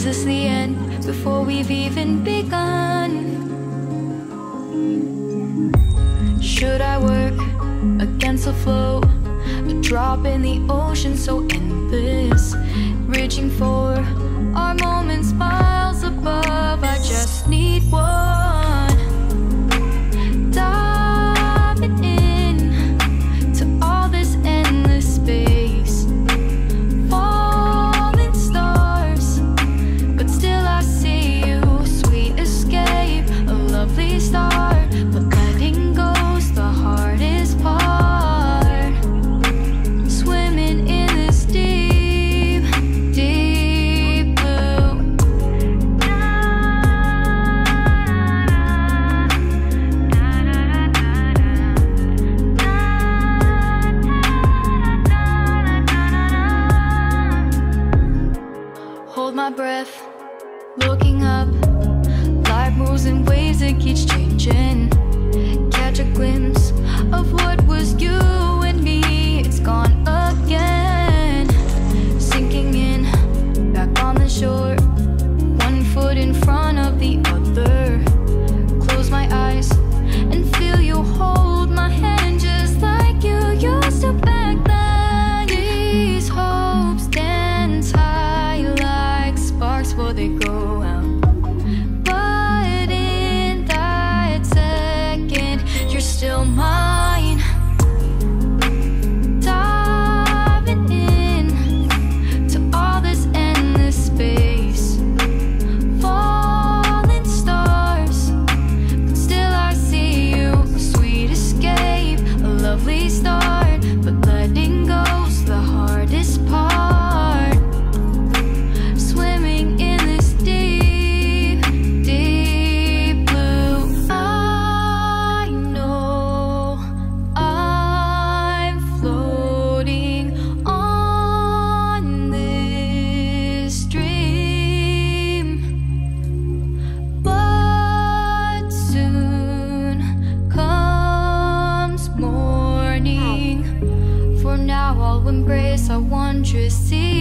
Is this the end before we've even begun? Should I work against the flow? A drop in the ocean so endless, reaching for our moments miles above. I just need one, diving in to all this endless space, falling stars, but still I see you. Sweet escape, a lovely start, but letting go's the hardest part. Swimming in this deep, deep blue. Hold my breath, looking up. Life moves in waves, it keeps changing. Catch a glimpse of what was you and me. It's gone again, sinking in, back on the shore. One foot in front of the other. Close my eyes and feel you hold my hand just like you used to back then. These hopes dance high like sparks before they go out. But in that second, you're still mine. Diving in to all this endless space, falling stars, but still I see you. Sweet escape, a lovely start, but letting go's the hardest part. Swimming in this deep, deep blue. I know I'm floating on this dream, but soon comes morning. For now I'll embrace our wondrous sea.